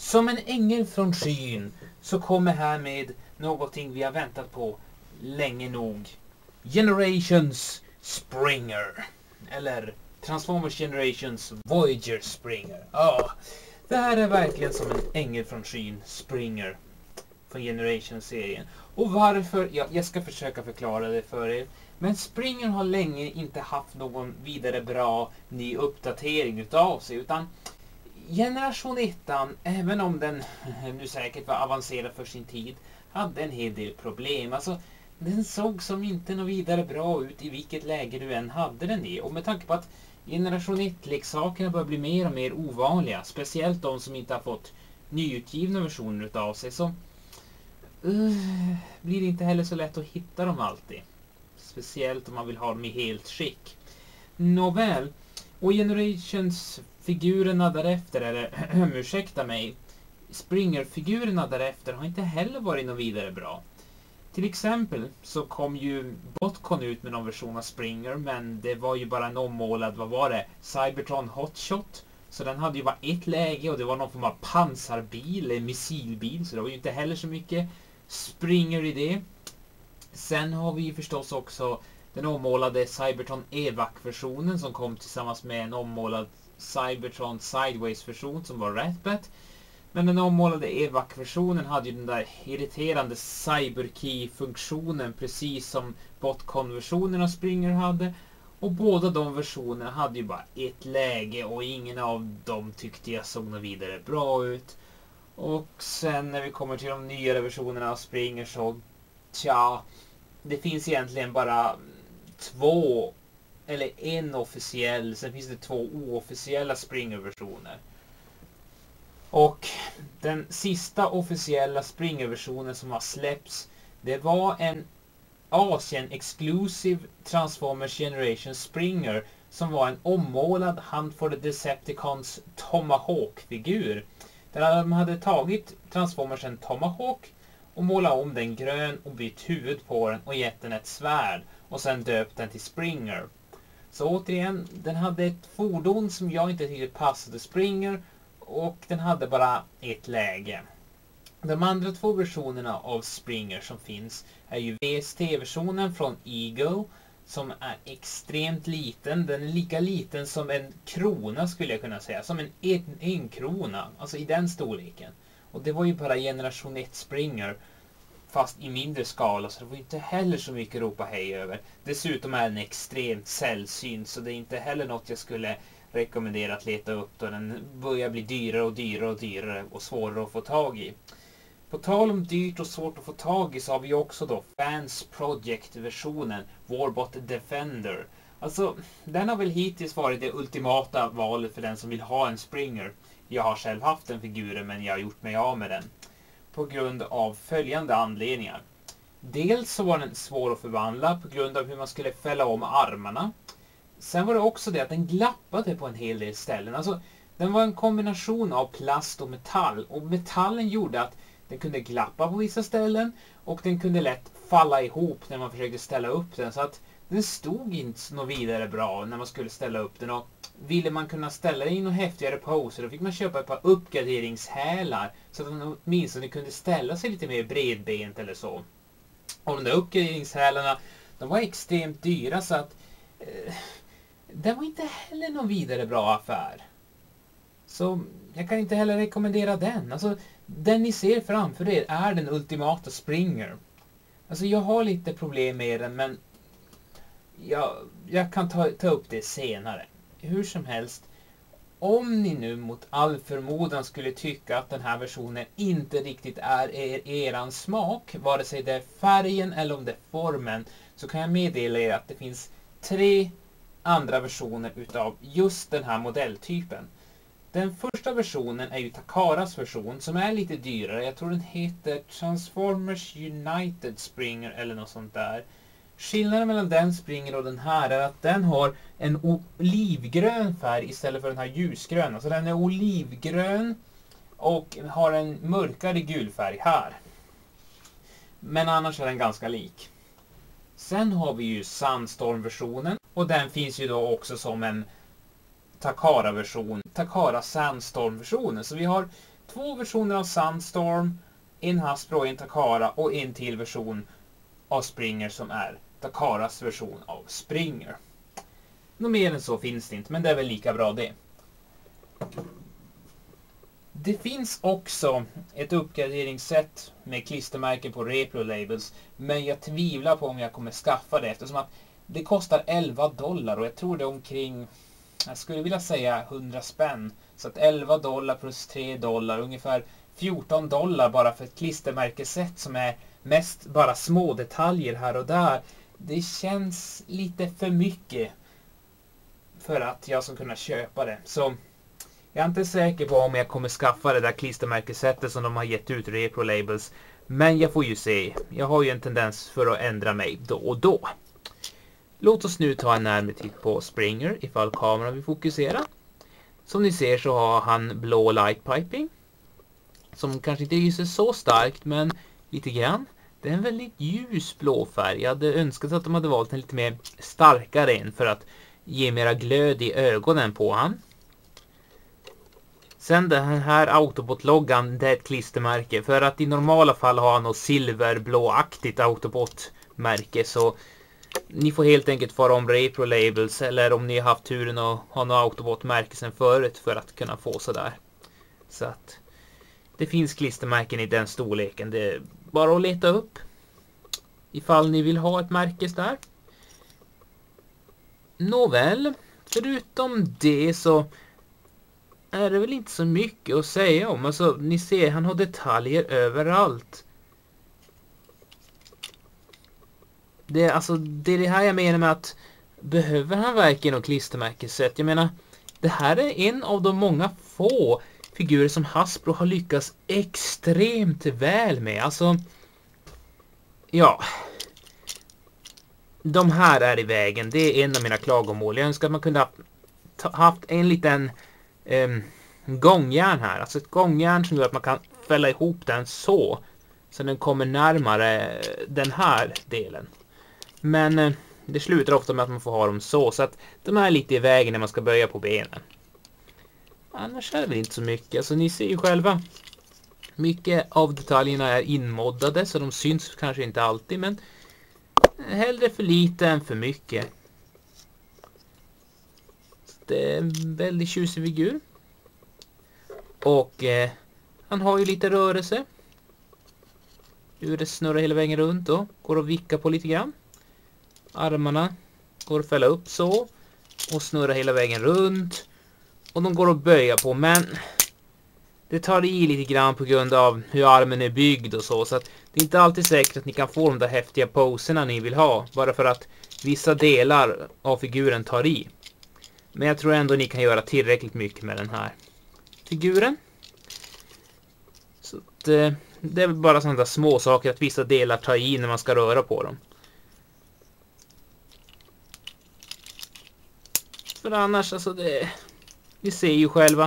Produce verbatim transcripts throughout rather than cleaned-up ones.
Som en ängel från skyn så kommer här med någonting vi har väntat på länge nog. Generations Springer. Eller Transformers Generations Voyager Springer. Ja, det här är verkligen som en ängel från skyn Springer från Generations-serien. Och varför? Ja, jag ska försöka förklara det för er. Men Springer har länge inte haft någon vidare bra ny uppdatering utav sig, utan Generation ettan, även om den nu säkert var avancerad för sin tid, hade en hel del problem. Alltså, den såg som inte något vidare bra ut i vilket läge du än hade den i. Och med tanke på att Generation ett-leksakerna börjar bli mer och mer ovanliga, speciellt de som inte har fått nyutgivna versioner utav sig, så uh, blir det inte heller så lätt att hitta dem alltid. Speciellt om man vill ha dem i helt skick. Nåväl, och Generations-figurerna därefter, eller ursäkta mig, Springer-figurerna därefter har inte heller varit något vidare bra. Till exempel så kom ju Botcon ut med någon version av Springer, men det var ju bara en ommålad, vad var det? Cybertron Hotshot. Så den hade ju bara ett läge och det var någon form av pansarbil, eller missilbil, så det var ju inte heller så mycket Springer i det. Sen har vi ju förstås också den ommålade Cybertron Evac-versionen som kom tillsammans med en ommålad Cybertron Sideways-version som var Ratbat. Men den ommålade Evac-versionen hade ju den där irriterande Cyberkey-funktionen precis som Botcon-versionen av Springer hade. Och båda de versionerna hade ju bara ett läge och ingen av dem tyckte jag såg något vidare bra ut. Och sen när vi kommer till de nyare versionerna av Springer så, tja, det finns egentligen bara två, eller en officiell, sen finns det två oofficiella Springer-versioner. Och den sista officiella Springer-versionen som har släppts, det var en Asien-exclusive Transformers Generation Springer som var en ommålad Hunt for the Decepticons Tomahawk-figur. Där de hade tagit Transformersen Tomahawk och målat om den grön och bytt huvud på den och gett den ett svärd och sen döpt den till Springer. Så återigen, den hade ett fordon som jag inte tyckte passade Springer och den hade bara ett läge. De andra två versionerna av Springer som finns är ju V S T-versionen från Eagle som är extremt liten. Den är lika liten som en krona skulle jag kunna säga. Som en, en, en krona, alltså i den storleken. Och det var ju bara Generation ett Springer fast i mindre skala, så det var inte heller så mycket att ropa hej över. Dessutom är den extremt sällsynt, så det är inte heller något jag skulle rekommendera att leta upp då den börjar bli dyrare och dyrare och dyrare och svårare att få tag i. På tal om dyrt och svårt att få tag i så har vi också då Fans Project-versionen Warbot Defender. Alltså, den har väl hittills varit det ultimata valet för den som vill ha en Springer. Jag har själv haft en figur men jag har gjort mig av med den. På grund av följande anledningar. Dels så var den svår att förvandla på grund av hur man skulle fälla om armarna. Sen var det också det att den glappade på en hel del ställen. Alltså, den var en kombination av plast och metall. Och metallen gjorde att den kunde glappa på vissa ställen. Och den kunde lätt falla ihop när man försökte ställa upp den. Så att den stod inte något vidare bra när man skulle ställa upp den. Och ville man kunna ställa in några häftigare poser, då fick man köpa ett par uppgraderingshälar. Så att den åtminstone kunde ställa sig lite mer bredbent eller så. Och de där uppgraderingshälarna, de var extremt dyra så att eh, det var inte heller någon vidare bra affär. Så jag kan inte heller rekommendera den. Alltså, den ni ser framför er är den ultimata Springer. Alltså jag har lite problem med den, men jag, jag kan ta, ta upp det senare. Hur som helst, om ni nu mot all förmodan skulle tycka att den här versionen inte riktigt är er, eran smak, vare sig det är färgen eller om det är formen, så kan jag meddela er att det finns tre andra versioner utav just den här modelltypen. Den första versionen är ju Takaras version som är lite dyrare. Jag tror den heter Transformers United Springer eller något sånt där. Skillnaden mellan den Springer och den här är att den har en olivgrön färg istället för den här ljusgröna. Så den är olivgrön och har en mörkare gul färg här. Men annars är den ganska lik. Sen har vi ju Sandstorm-versionen och den finns ju då också som en Takara-version. Takara Sandstorm-versionen. Så vi har två versioner av Sandstorm, en Hasbro och en Takara och en till version av Springer som är Takaras version av Springer. Något mer än så finns det inte, men det är väl lika bra det. Det finns också ett uppgraderingssätt med klistermärken på Repro Labels, men jag tvivlar på om jag kommer skaffa det eftersom att det kostar elva dollar och jag tror det är omkring, jag skulle vilja säga hundra spänn. Så att elva dollar plus tre dollar, ungefär fjorton dollar bara för ett klistermärkesätt som är mest bara små detaljer här och där. Det känns lite för mycket för att jag ska kunna köpa det. Så jag är inte säker på om jag kommer skaffa det där klistermärkesättet som de har gett ut Repro Labels. Men jag får ju se. Jag har ju en tendens för att ändra mig då och då. Låt oss nu ta en närmare titt på Springer ifall kameran vill fokusera. Som ni ser så har han blå light piping. Som kanske inte lyser så starkt men lite grann. Det är en väldigt ljus blå färg. Jag hade önskat att de hade valt en lite mer starkare en för att ge mera glöd i ögonen på han. Sen den här Autobot-loggan, det är ett klistermärke. För att i normala fall har han något silverblåaktigt Autobot-märke. Så ni får helt enkelt fara om Repro Labels. Eller om ni har haft turen att ha något Autobot-märke sen förut för att kunna få sådär. Så att det finns klistermärken i den storleken. Det är bara att leta upp. Ifall ni vill ha ett märke där. Nåväl, förutom det så är det väl inte så mycket att säga om. Alltså, ni ser, han har detaljer överallt. Det, alltså, det är det här jag menar med att behöver han verkligen något klistermärkesätt? Jag menar, det här är en av de många få figurer som Hasbro har lyckats extremt väl med. Alltså, ja. De här är i vägen. Det är en av mina klagomål. Jag önskar att man kunde ha haft en liten um, gångjärn här. Alltså ett gångjärn som gör att man kan fälla ihop den så. Så den kommer närmare den här delen. Men uh, det slutar ofta med att man får ha dem så. Så att de är lite i vägen när man ska böja på benen. Annars är det väl inte så mycket. Alltså ni ser ju själva. Mycket av detaljerna är inmoddade. Så de syns kanske inte alltid. Men hellre för lite än för mycket. Det är en väldigt tjusig figur. Och eh, han har ju lite rörelse. Hur det snurrar hela vägen runt då. Går att vicka på lite grann. Armarna går att fälla upp så. Och snurra hela vägen runt. Och de går att böja på. Men det tar i lite grann på grund av hur armen är byggd och så. Så att det är inte alltid säkert att ni kan få de där häftiga poserna ni vill ha. Bara för att vissa delar av figuren tar i. Men jag tror ändå ni kan göra tillräckligt mycket med den här figuren. Så att, eh, det är väl bara sådana där små saker att vissa delar tar i när man ska röra på dem. För annars, alltså det... Vi ser ju själva.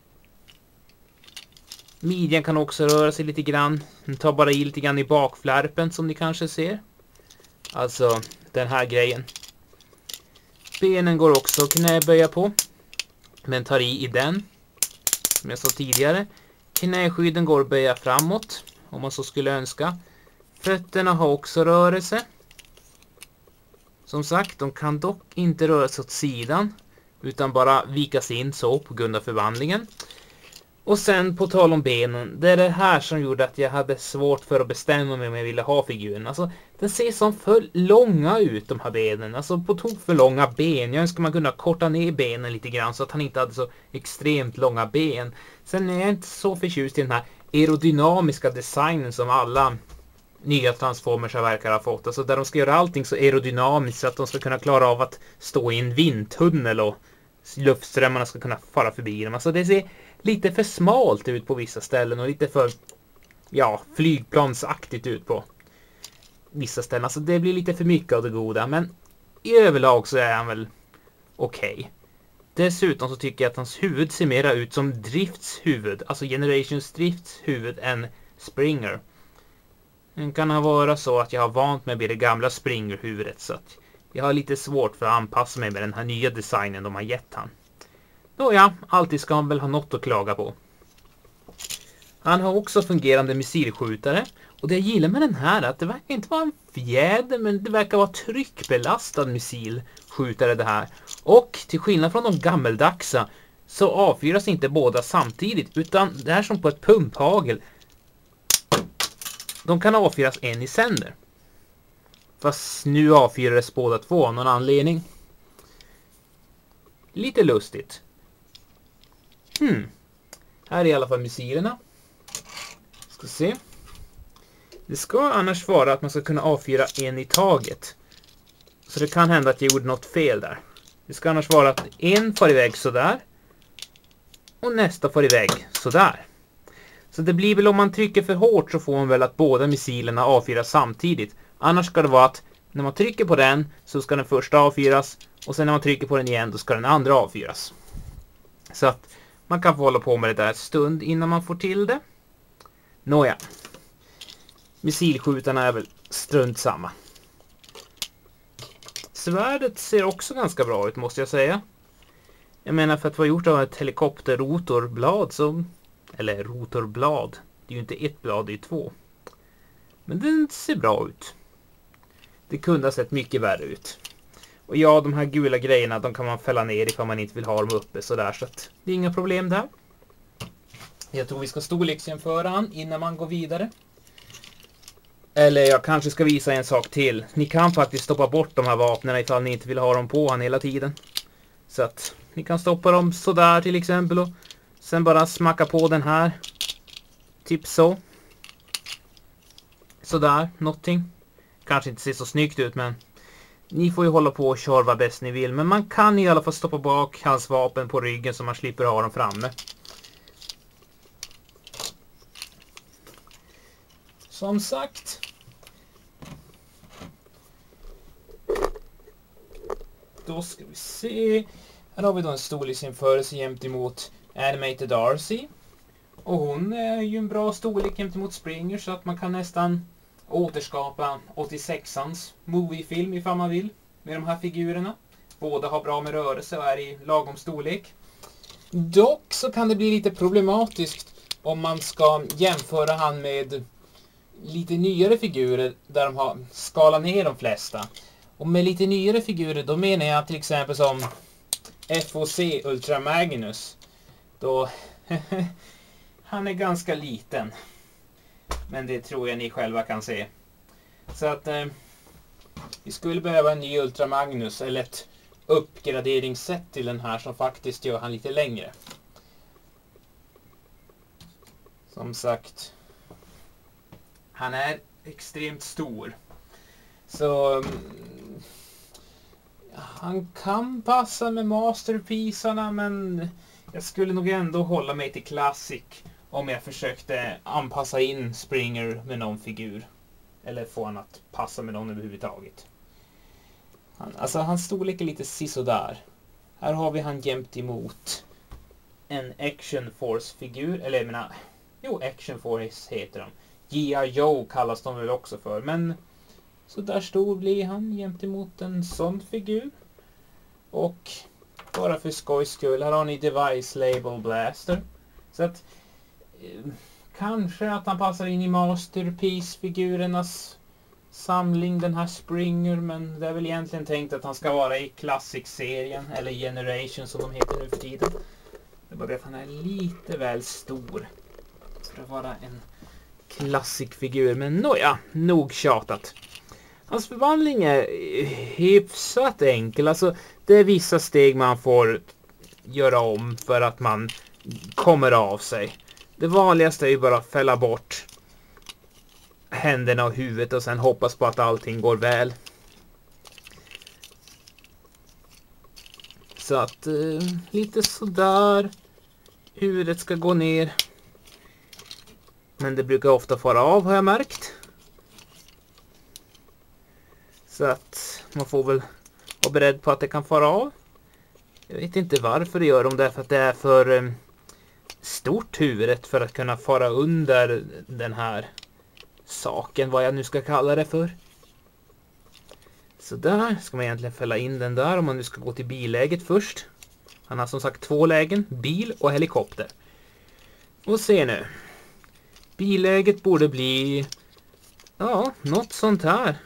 Midjan kan också röra sig lite grann. Den tar bara i lite grann i bakflärpen som ni kanske ser. Alltså den här grejen. Benen går också att knäböja på. Men tar i i den. Som jag sa tidigare. Knäskydden går att böja framåt. Om man så skulle önska. Fötterna har också rörelse. Som sagt, de kan dock inte röra sig åt sidan. Utan bara vikas in så på grund av förvandlingen. Och sen på tal om benen. Det är det här som gjorde att jag hade svårt för att bestämma mig om jag ville ha figuren. Alltså den ser som för långa ut de här benen. Alltså på tok för långa ben. Jag önskar man kunde korta ner benen lite grann. Så att han inte hade så extremt långa ben. Sen är jag inte så förtjust i den här aerodynamiska designen som alla nya Transformers verkar ha fått. Alltså där de ska göra allting så aerodynamiskt. Så att de ska kunna klara av att stå i en vindtunnel. Och luftströmmarna ska kunna fara förbi dem. Alltså det ser lite för smalt ut på vissa ställen och lite för ja, flygplansaktigt ut på vissa ställen. Alltså det blir lite för mycket av det goda, men i överlag så är han väl okej. Okay. Dessutom så tycker jag att hans huvud ser mera ut som Drifts huvud, alltså Generations Drifts huvud än Springer. Det kan ha vara så att jag har vant mig vid det gamla Springer-huvudet så att jag har lite svårt för att anpassa mig med den här nya designen de har gett han. Då ja, alltid ska man väl ha något att klaga på. Han har också fungerande missilskjutare. Och det jag gillar med den här är att det verkar inte vara en fjäder, men det verkar vara tryckbelastad missilskjutare det här. Och till skillnad från de gammeldagsa så avfyras inte båda samtidigt, utan det är som på ett pumphagel. De kan avfyras en i sänder. Fast nu avfyrades båda två av någon anledning. Lite lustigt. Hmm. Här är i alla fall missilerna. Ska se. Det ska annars vara att man ska kunna avfyra en i taget. Så det kan hända att jag gjorde något fel där. Det ska annars vara att en får iväg sådär. Och nästa får iväg sådär. Så det blir väl om man trycker för hårt så får man väl att båda missilerna avfyras samtidigt. Annars ska det vara att när man trycker på den så ska den första avfyras. Och sen när man trycker på den igen då ska den andra avfyras. Så att man kan få hålla på med det där ett stund innan man får till det. Nåja. Missilskjutarna är väl strunt samma. Svärdet ser också ganska bra ut måste jag säga. Jag menar för att vara gjort av ett helikopterrotorblad så... Eller rotorblad. Det är ju inte ett blad, det är två. Men den ser bra ut. Det kunde ha sett mycket värre ut. Och ja, de här gula grejerna de kan man fälla ner ifall man inte vill ha dem uppe sådär. Så att det är inga problem där. Jag tror vi ska storleksjämföra han innan man går vidare. Eller jag kanske ska visa en sak till. Ni kan faktiskt stoppa bort de här vapnen ifall ni inte vill ha dem på han hela tiden. Så att ni kan stoppa dem sådär till exempel. Och sen bara smacka på den här. Typ så. Sådär, någonting. Kanske inte ser så snyggt ut men... Ni får ju hålla på och köra vad bäst ni vill. Men man kan i alla fall stoppa bak hans vapen på ryggen så man slipper ha dem framme. Som sagt. Då ska vi se. Här har vi då en storleksjämförelse jämt emot Animated R C. Och hon är ju en bra storlek jämt emot Springer så att man kan nästan återskapa åttiosexans moviefilm ifall man vill med de här figurerna. Båda har bra med rörelse och är i lagom storlek. Dock så kan det bli lite problematiskt om man ska jämföra han med lite nyare figurer där de har skalat ner de flesta. Och med lite nyare figurer då menar jag till exempel som F O C Ultra Magnus. Då han är ganska liten. Men det tror jag ni själva kan se. Så att eh, vi skulle behöva en ny Ultra Magnus eller ett uppgraderingssätt till den här som faktiskt gör han lite längre. Som sagt, han är extremt stor. Så um, han kan passa med masterpiecearna men jag skulle nog ändå hålla mig till Classic om jag försökte anpassa in Springer med någon figur. Eller få han att passa med någon överhuvudtaget. Han, alltså hans storlek är lite sisådär. Här har vi han jämt emot en Action Force-figur. Eller jag menar, jo Action Force heter de. G I Joe kallas de väl också för. Men så där stor blir han jämt emot en sån figur. Och bara för skojs skull, här har ni Device Label Blaster. Så att eh, kanske att han passar in i Masterpiece-figurernas samling, den här Springer. Men det är väl egentligen tänkt att han ska vara i Classic-serien, eller Generation som de heter nu för tiden. Det är bara det att han är lite väl stor för att vara en Classic-figur. Men nåja, nog tjatat. Hans förvandling är hyfsat enkel. Alltså det är vissa steg man får göra om för att man kommer av sig. Det vanligaste är ju bara att fälla bort händerna och huvudet och sen hoppas på att allting går väl. Så att eh, lite sådär. Huvudet ska gå ner. Men det brukar ofta fara av har jag märkt. Så att man får väl vara beredd på att det kan fara av. Jag vet inte varför det gör de, därför att det är för eh, stort huvudet för att kunna fara under den här saken, vad jag nu ska kalla det för. Så där ska man egentligen fälla in den där om man nu ska gå till billäget först. Han har som sagt två lägen, bil och helikopter. Och se nu. Billäget borde bli, ja, något sånt här.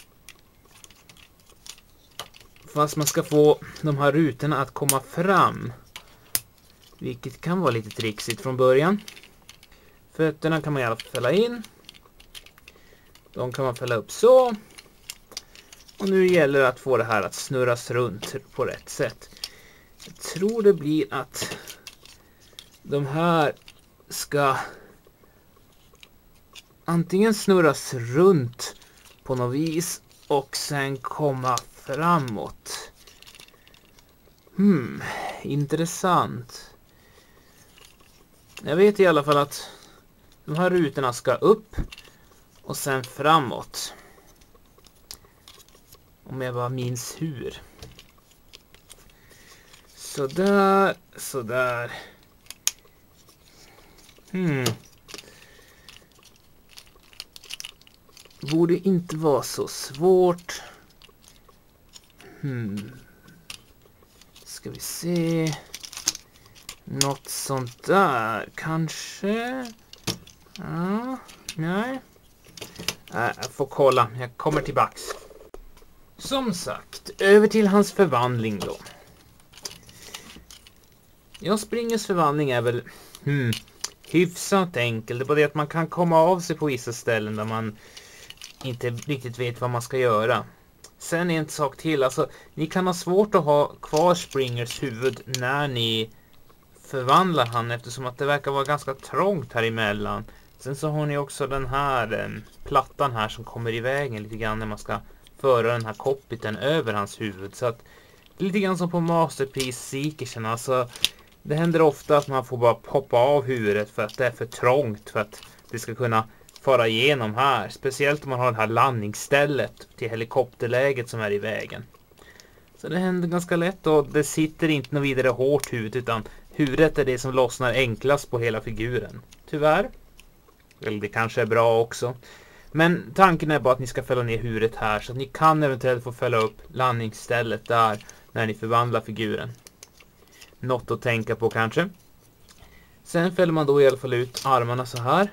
Fast man ska få de här rutorna att komma fram. Vilket kan vara lite trixigt från början. Fötterna kan man i alla fall fälla in. De kan man fälla upp så. Och nu gäller det att få det här att snurras runt på rätt sätt. Jag tror det blir att de här ska antingen snurras runt på något vis och sen komma framåt. Hmm, intressant. Jag vet i alla fall att de här rutorna ska upp och sen framåt. Om jag bara minns hur. Sådär, sådär. Hmm. Borde inte vara så svårt. Hmm. Ska vi se. Något sånt där. Kanske. Ja, nej. Äh, jag får kolla. Jag kommer tillbaks. Som sagt, över till hans förvandling då. Ja, Springers förvandling är väl hmm, hyfsat enkel. Det är bara det att man kan komma av sig på vissa ställen där man inte riktigt vet vad man ska göra. Sen är en sak till. Alltså, ni kan ha svårt att ha kvar Springers huvud när ni förvandlar han, eftersom att det verkar vara ganska trångt här emellan. Sen så har ni också den här eh, plattan här som kommer i vägen lite grann när man ska föra den här cockpiten över hans huvud. Så att det är lite grann som på Masterpiece Seekersen. Alltså, det händer ofta att man får bara poppa av huvudet för att det är för trångt för att det ska kunna fara igenom här. Speciellt om man har det här landningsstället till helikopterläget som är i vägen. Så det händer ganska lätt och det sitter inte något vidare hårt huvud, utan huvudet är det som lossnar enklast på hela figuren. Tyvärr. Eller det kanske är bra också. Men tanken är bara att ni ska fälla ner huvudet här så att ni kan eventuellt få fälla upp landningsstället där när ni förvandlar figuren. Något att tänka på kanske. Sen fäller man då i alla fall ut armarna så här.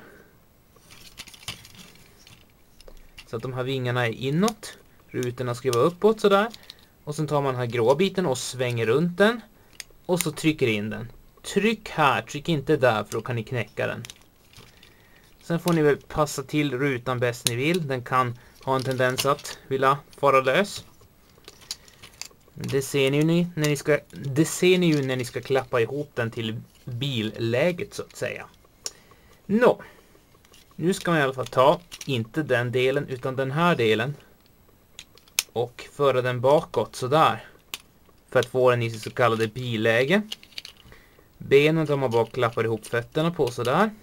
Så att de här vingarna är inåt. Rutorna ska vara uppåt sådär. Och sen tar man den här grå biten och svänger runt den. Och så trycker in den. Tryck här, tryck inte där för då kan ni knäcka den. Sen får ni väl passa till rutan bäst ni vill. Den kan ha en tendens att vilja fara lös. Det ser ni ju när ni ska, det ser ni ju när ni ska klappa ihop den till billäget så att säga. Nå. Nu ska man i alla fall ta, inte den delen utan den här delen. Och föra den bakåt sådär. För att få den i sitt så kallade billäge. Benen tar man bara klappar ihop fötterna på sådär.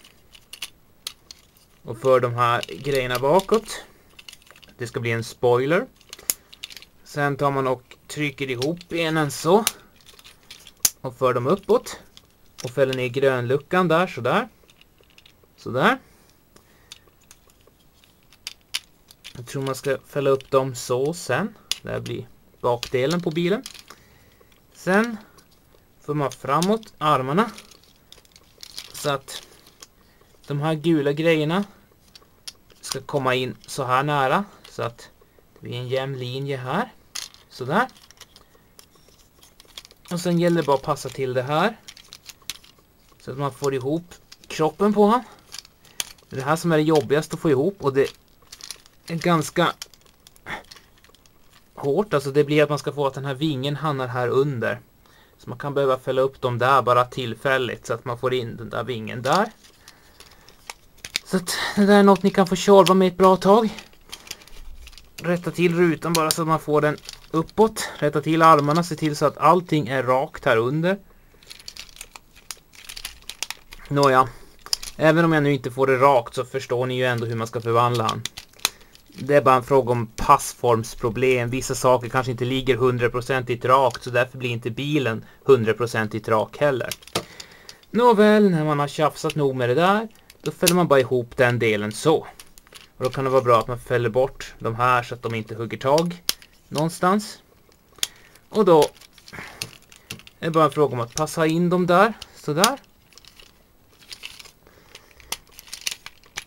Och för de här grejerna bakåt. Det ska bli en spoiler. Sen tar man och trycker ihop benen så. Och för dem uppåt. Och fäller ner grönluckan där sådär. Sådär. Jag tror man ska fälla upp dem så sen. Det här blir bakdelen på bilen. Sen får man framåt armarna. Så att de här gula grejerna ska komma in så här nära. Så att det blir en jämn linje här. Sådär. Och sen gäller det bara att passa till det här. Så att man får ihop kroppen på han. Det är det här som är det jobbigaste att få ihop. Och det är ganska hårt. Alltså det blir att man ska få att den här vingen hamnar här under. Så man kan behöva fälla upp dem där bara tillfälligt. Så att man får in den där vingen där. Så att det där är något ni kan få tjorva med ett bra tag. Rätta till rutan bara så att man får den uppåt. Rätta till armarna. Se till så att allting är rakt här under. Nåja. Även om jag nu inte får det rakt så förstår ni ju ändå hur man ska förvandla han. Det är bara en fråga om passformsproblem. Vissa saker kanske inte ligger hundraprocentigt rakt. Så därför blir inte bilen hundraprocentigt rak heller. Nåväl, när man har tjafsat nog med det där. Då fäller man bara ihop den delen så. Och då kan det vara bra att man fäller bort de här så att de inte hugger tag någonstans. Och då är det bara en fråga om att passa in dem där. Sådär.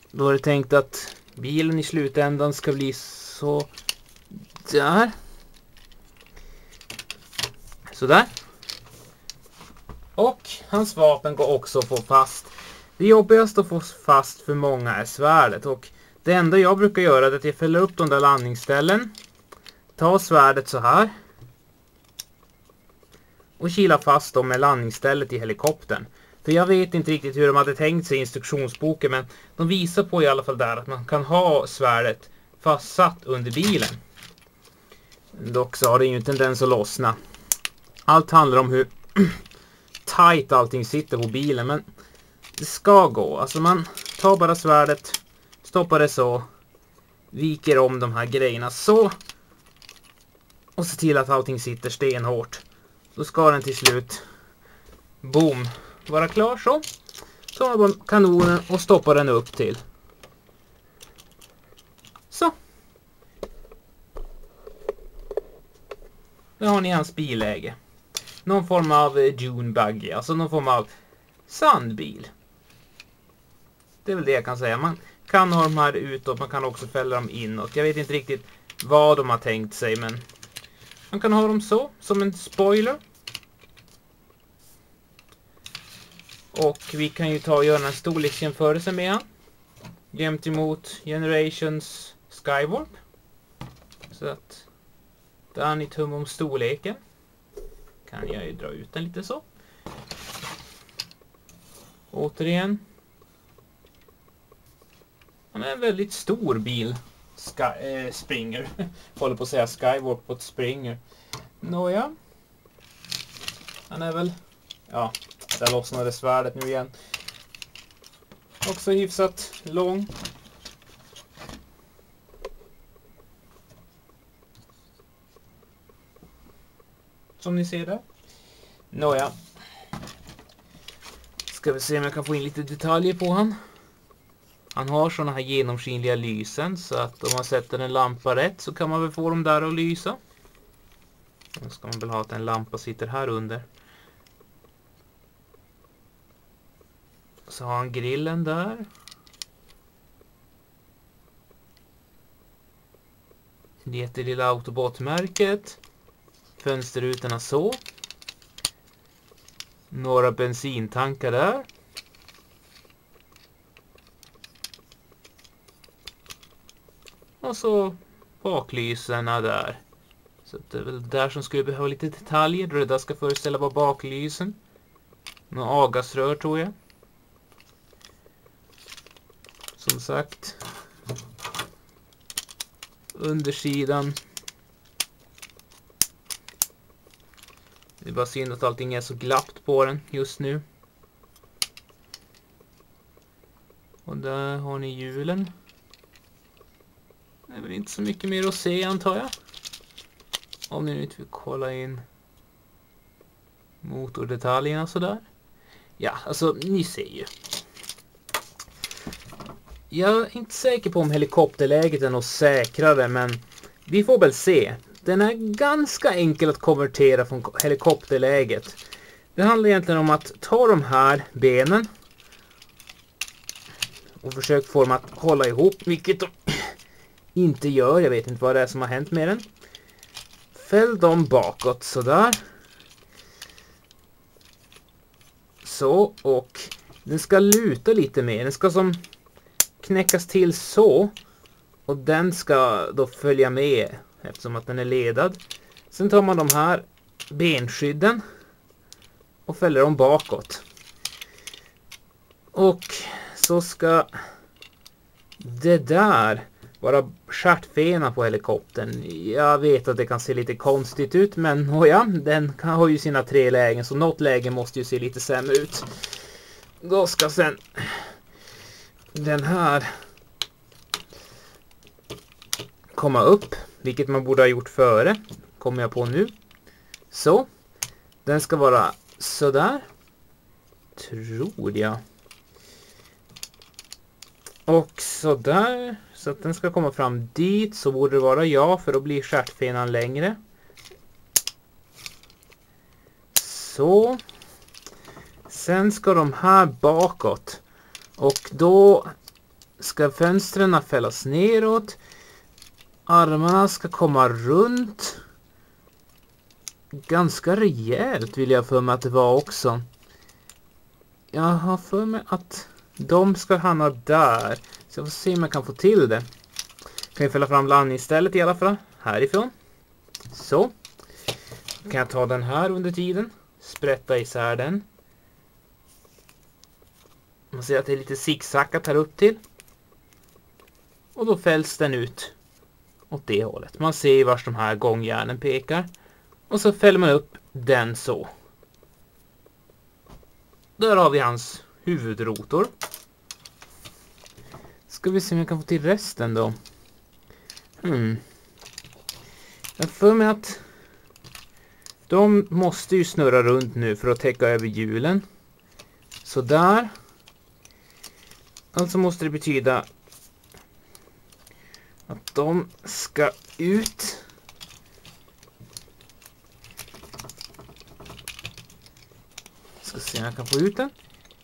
Då är det tänkt att bilen i slutändan ska bli så där. Så där. Och hans vapen går också att få fast. Det jobbigaste att få fast för många är svärdet. Och det enda jag brukar göra är att jag fäller upp de där landningsställen. Tar svärdet så här. Och kilar fast dem med landningsstället i helikoptern. För jag vet inte riktigt hur de hade tänkt sig i instruktionsboken. Men de visar på i alla fall där att man kan ha svärdet fastsatt under bilen. Dock så har det ju en tendens att lossna. Allt handlar om hur tight allting sitter på bilen. Men det ska gå. Alltså man tar bara svärdet. Stoppar det så. Viker om de här grejerna så. Och ser till att allting sitter stenhårt. Då ska den till slut. Boom. Vara klar så. Så har man kanonen och stoppar den upp till. Så. Då har ni hans billäge. Någon form av dune buggy. Alltså någon form av sandbil. Det är väl det jag kan säga. Man kan ha de här utåt. Man kan också fälla dem inåt. Jag vet inte riktigt vad de har tänkt sig. Men man kan ha dem så. Som en spoiler. Och vi kan ju ta och göra en storleksjämförelse med han. Jämt emot Generations Skywarp. Så att där har ni tum om storleken. Kan jag ju dra ut den lite så. Återigen. Han är en väldigt stor bil. Sky, äh, Springer. Håller på att säga Skywarp på ett Springer. Nåja. Han är väl... Ja, där lossnade svärdet nu igen. Också hyfsat lång. Som ni ser där. Nåja. Ska vi se om jag kan få in lite detaljer på han. Han har såna här genomskinliga lysen. Så att om man sätter en lampa rätt så kan man väl få dem där att lysa. Då ska man väl ha att en lampa sitter här under. Så har han grillen där. Det jättelilla autobotmärket. Fönsterrutorna så. Några bensintankar där. Och så baklyserna där. Så det är väl där som skulle behöva lite detaljer. Då det där ska föreställa vara baklysen. Några avgasrör tror jag. Som sagt. Undersidan. Det är bara synd att allting är så glappt på den just nu. Och där har ni hjulen. Det är väl inte så mycket mer att se antar jag. Om ni inte vill kolla in motordetaljerna sådär. Ja, alltså ni ser ju. Jag är inte säker på om helikopterläget är något säkrare, men vi får väl se. Den är ganska enkel att konvertera från helikopterläget. Det handlar egentligen om att ta de här benen och försöka få dem att hålla ihop, vilket de inte gör. Jag vet inte vad det är som har hänt med den. Fäll dem bakåt sådär. Så, och den ska luta lite mer. Den ska som knäckas till så. Och den ska då följa med eftersom att den är ledad. Sen tar man de här benskydden och fäller dem bakåt. Och så ska det där vara stjärtfena på helikoptern. Jag vet att det kan se lite konstigt ut, men oh ja, den har ju sina tre lägen, så något läge måste ju se lite sämre ut. Då ska sen den här komma upp, vilket man borde ha gjort före, kommer jag på nu. Så, den ska vara sådär, tror jag. Och sådär, så att den ska komma fram dit, så borde det vara ja, för då blir stjärtfenan längre. Så. Sen ska de här bakåt. Och då ska fönstren fällas neråt. Armarna ska komma runt. Ganska rejält vill jag för mig att det var också. Jag har för mig att de ska hamna där. Så jag får se om jag kan få till det. Kan jag fälla fram landningsstället i alla fall. Härifrån. Så. Kan jag ta den här under tiden. Sprätta isär den. Man ser att det är lite zigzackat här upp till. Och då fälls den ut åt det hållet. Man ser vars de här gångjärnen pekar. Och så fäller man upp den så. Där har vi hans huvudrotor. Ska vi se om jag kan få till resten då. Hmm. Jag får med att de måste ju snurra runt nu för att täcka över hjulen. Så där. Alltså måste det betyda att de ska ut. Ska se om jag kan få ut den.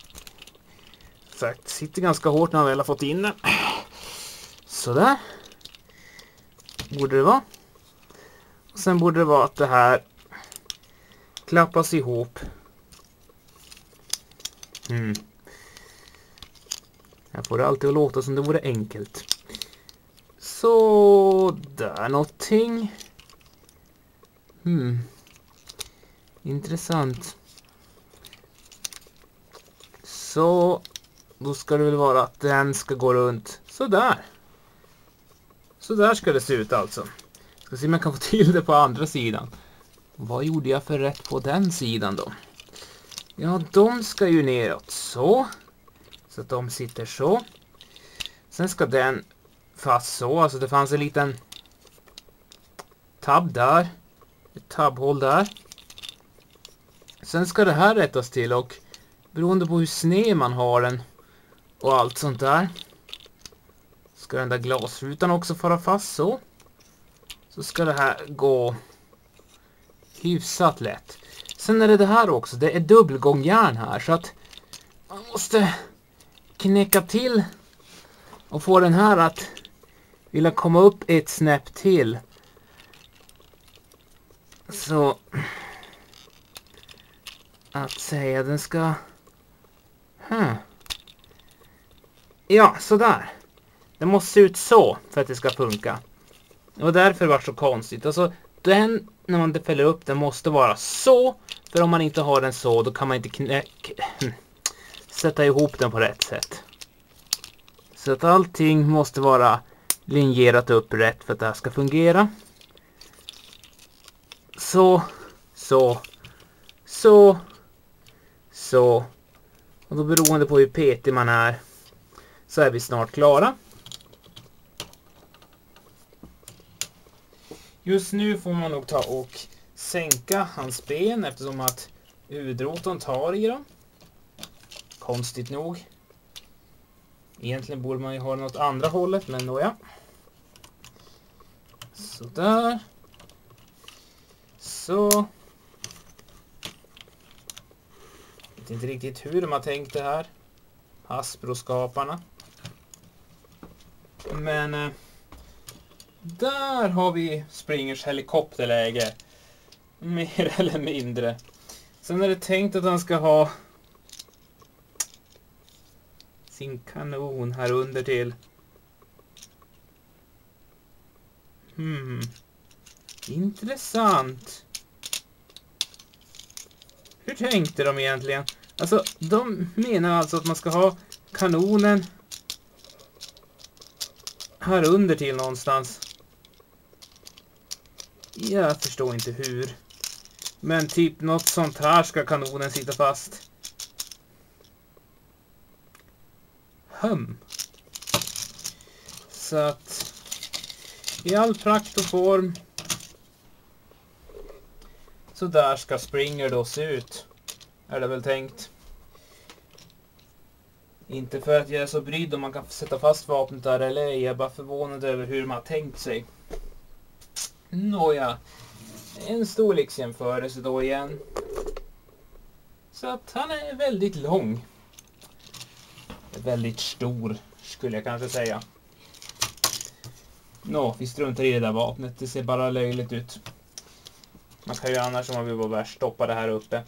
Sagt, sitter ganska hårt när man väl har fått in den. Sådär. Borde det vara. Och sen borde det vara att det här klappas ihop. Mm. Jag får det alltid att låta som det vore enkelt. Så där någonting. Hmm. Intressant. Så då ska det väl vara att den ska gå runt så där. Så där ska det se ut alltså. Ska se om jag kan få till det på andra sidan. Vad gjorde jag för rätt på den sidan då? Ja, de ska ju neråt så. Så att de sitter så. Sen ska den fast så. Alltså det fanns en liten tabb där. Ett tabbhål där. Sen ska det här rättas till och beroende på hur sned man har den och allt sånt där. Ska den där glasrutan också fara fast så. Så ska det här gå hyfsat lätt. Sen är det det här också. Det är dubbelgångjärn här så att man måste knäcka till och få den här att vilja komma upp ett snäpp till. Så att säga den ska huh. Ja, så där. Det måste se ut så för att det ska funka. Och därför var det så konstigt. Alltså den när man fäller upp den måste vara så. För om man inte har den så då kan man inte knäcka sätta ihop den på rätt sätt. Så att allting måste vara linjerat upp rätt för att det här ska fungera. Så, så, så, så. Och då beroende på hur petig man är så är vi snart klara. Just nu får man nog ta och sänka hans ben eftersom att huvudrotorn tar i dem. Konstigt nog. Egentligen borde man ju ha den åt andra hållet, men då ja. Så där. Så. Jag vet inte riktigt hur de har tänkt det här. Hasbro-skaparna. Men eh, där har vi Springers helikopterläge. Mer eller mindre. Sen är det tänkt att han ska ha sin kanon här under till. Hmm. Intressant. Hur tänkte de egentligen? Alltså, de menar alltså att man ska ha kanonen här under till någonstans. Jag förstår inte hur. Men typ något sånt här ska kanonen sitta fast. Hum. Så att i all prakt och form så där ska Springer då se ut. Är det väl tänkt. Inte för att jag är så brydd om man kan sätta fast vapnet där eller ej. Jag är bara förvånad över hur man har tänkt sig. Nåja. En storleksjämförelse då igen. Så att han är väldigt lång. Väldigt stor skulle jag kanske säga. Nå, vi struntar i det där vapnet. Det ser bara löjligt ut. Man kan ju annars, om man vill vara värst, stoppa det här uppe.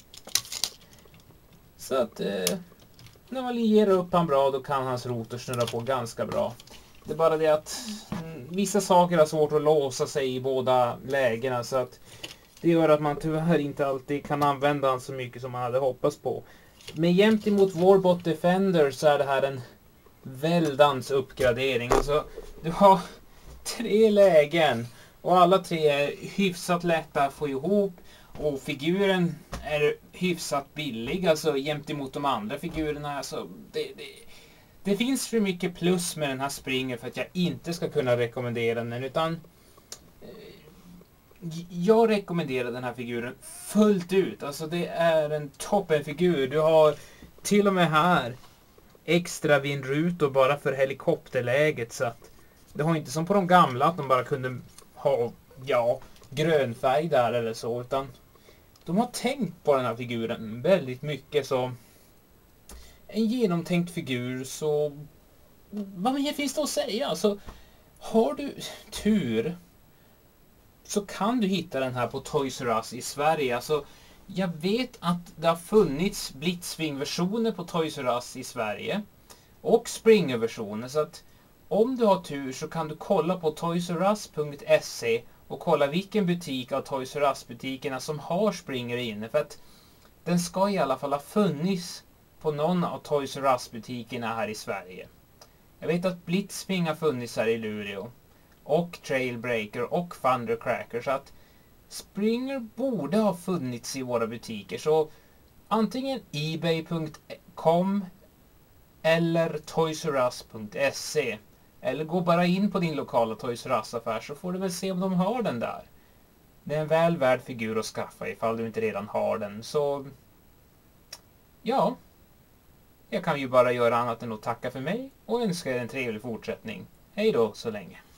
Så att eh, när man ger upp han bra, då kan hans rotor snurra på ganska bra. Det är bara det att mm, vissa saker har svårt att låsa sig i båda lägena, så att det gör att man tyvärr inte alltid kan använda han så mycket som man hade hoppats på. Men jämt emot Warbot Defender så är det här en väldans uppgradering. Alltså, du har tre lägen och alla tre är hyfsat lätta att få ihop. Och figuren är hyfsat billig, alltså jämt emot de andra figurerna. Alltså, det, det, det finns för mycket plus med den här Springer för att jag inte ska kunna rekommendera den. Utan eh, jag rekommenderar den här figuren fullt ut. Alltså det är en toppenfigur. Du har till och med här extra vindrutor bara för helikopterläget. Så att det har inte som på de gamla att de bara kunde ha, ja, grönfärg där eller så, utan de har tänkt på den här figuren väldigt mycket. Så en genomtänkt figur, så vad mer finns det att säga? Alltså, har du tur så kan du hitta den här på Toys R Us i Sverige. Alltså, jag vet att det har funnits Blitzwing-versioner på Toys R Us i Sverige och Springer-versioner, så att om du har tur så kan du kolla på toys r us punkt se och kolla vilken butik av Toys R Us-butikerna som har Springer inne. För att den ska i alla fall ha funnits på någon av Toys R Us-butikerna här i Sverige. Jag vet att Blitzwing har funnits här i Luleå. Och Trailbreaker och Thundercracker. Så att Springer borde ha funnits i våra butiker. Så antingen ebay punkt com eller toys r us punkt se. Eller gå bara in på din lokala Toys R Us-affär så får du väl se om de har den där. Det är en väl värd figur att skaffa ifall du inte redan har den. Så ja, jag kan ju bara göra annat än att tacka för mig och önska er en trevlig fortsättning. Hej då så länge.